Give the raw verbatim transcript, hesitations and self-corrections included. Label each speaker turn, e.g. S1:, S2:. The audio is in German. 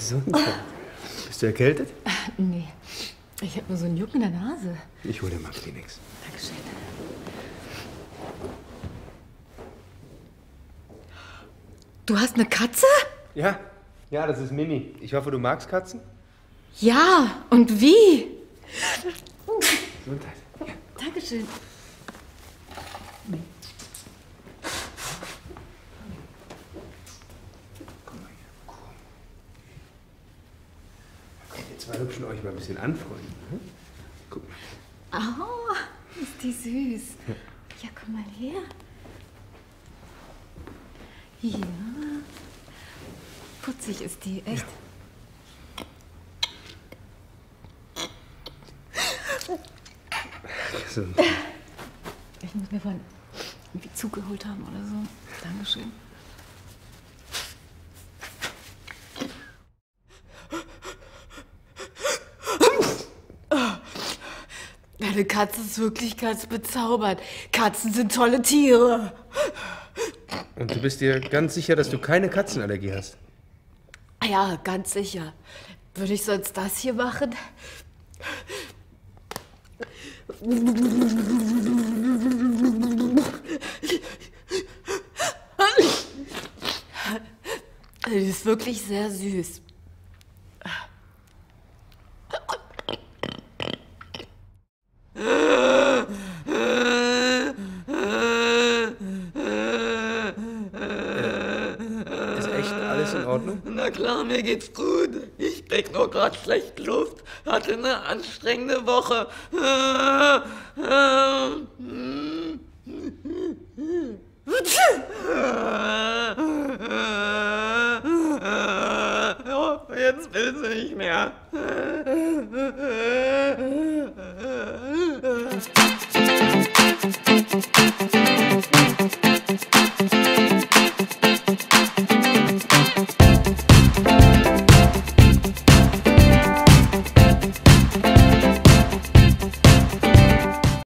S1: Gesundheit. Bist du erkältet?
S2: Nee. Ich habe nur so einen Jucken in der Nase.
S1: Ich hole dir mal Kleenex.
S2: Dankeschön. Du hast eine Katze?
S1: Ja, ja, das ist Mimi. Ich hoffe, du magst Katzen?
S2: Ja, und wie?
S1: Gesundheit. Ja.
S2: Dankeschön.
S1: Komm mal hier. Komm. Da könnt ihr zwei hübschen euch mal ein bisschen anfreunden. Hm? Guck mal.
S2: Oh, ist die süß. Ja, ja, komm mal her. Ja. Putzig ist die, echt.
S1: Ja. Gesundheit.
S2: Ich muss mir vorhin irgendwie zugeholt haben oder so. Dankeschön. Deine Katze ist wirklich ganz bezaubert. Katzen sind tolle Tiere.
S1: Und du bist dir ganz sicher, dass du keine Katzenallergie hast?
S2: Ja, ganz sicher. Würde ich sonst das hier machen? Die ist wirklich sehr süß.
S1: Ist echt alles in Ordnung?
S3: Na klar, mir geht's gut. Ich krieg nur grad schlecht Luft. Hatte eine anstrengende Woche. Jetzt will sie nicht mehr.